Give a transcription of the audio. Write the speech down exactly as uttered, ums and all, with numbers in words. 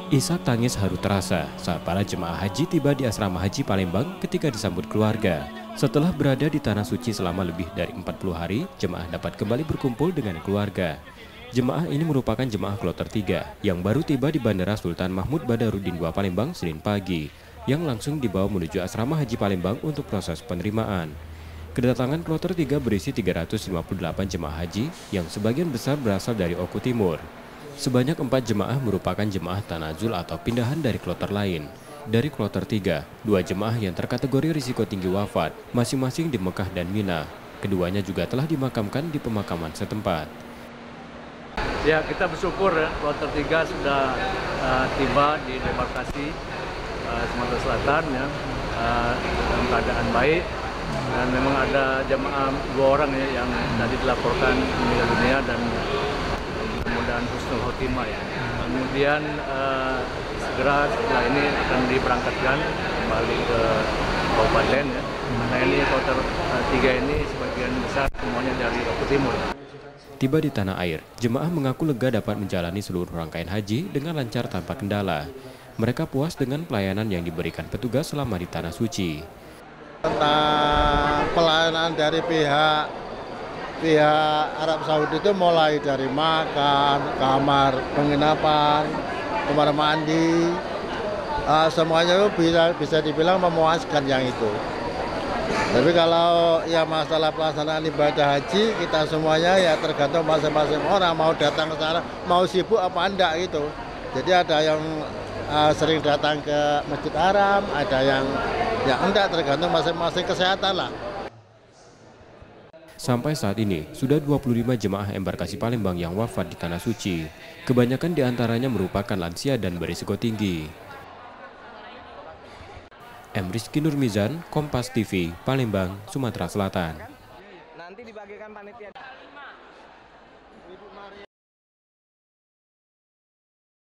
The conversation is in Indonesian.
Isak tangis haru terasa saat para jemaah haji tiba di asrama haji Palembang ketika disambut keluarga. Setelah berada di Tanah Suci selama lebih dari empat puluh hari, jemaah dapat kembali berkumpul dengan keluarga. Jemaah ini merupakan jemaah kloter tiga yang baru tiba di Bandara Sultan Mahmud Badarudin dua Palembang Senin pagi, yang langsung dibawa menuju asrama haji Palembang untuk proses penerimaan. Kedatangan kloter tiga berisi tiga ratus lima puluh delapan jemaah haji yang sebagian besar berasal dari Oku Timur. Sebanyak empat jemaah merupakan jemaah tanazul atau pindahan dari kloter lain. Dari kloter tiga, dua jemaah yang terkategori risiko tinggi wafat, masing-masing di Mekah dan Mina. Keduanya juga telah dimakamkan di pemakaman setempat. Ya, kita bersyukur ya, kloter tiga sudah uh, tiba di debarkasi uh, Sumatera Selatan ya, uh, dalam keadaan baik. Dan memang ada jemaah dua orang ya yang tadi dilaporkan meninggal dunia dan mudah-mudahan husnul khotimah ya. Kemudian uh, segera setelah ini akan diberangkatkan kembali ke kabupaten ya. Karena ini kloter uh, tiga ini sebagian besar semuanya dari Oku Timur. Tiba di tanah air, jemaah mengaku lega dapat menjalani seluruh rangkaian haji dengan lancar tanpa kendala. Mereka puas dengan pelayanan yang diberikan petugas selama di Tanah Suci. Tentang pelayanan dari pihak pihak Arab Saudi itu mulai dari makan, kamar penginapan, kamar mandi, uh, semuanya itu bisa bisa dibilang memuaskan yang itu. Tapi kalau ya masalah pelaksanaan ibadah haji, kita semuanya ya tergantung masing-masing orang mau datang ke sana, mau sibuk apa enggak gitu. Jadi ada yang uh, sering datang ke Masjid Haram, ada yang ya enggak, tergantung masing-masing kesehatan lah. Sampai saat ini, sudah dua puluh lima jemaah embarkasi Palembang yang wafat di Tanah Suci. Kebanyakan diantaranya merupakan lansia dan berisiko tinggi. M. Rizky Nurmizan, Kompas T V, Palembang, Sumatera Selatan. Nanti dibagikan panitia.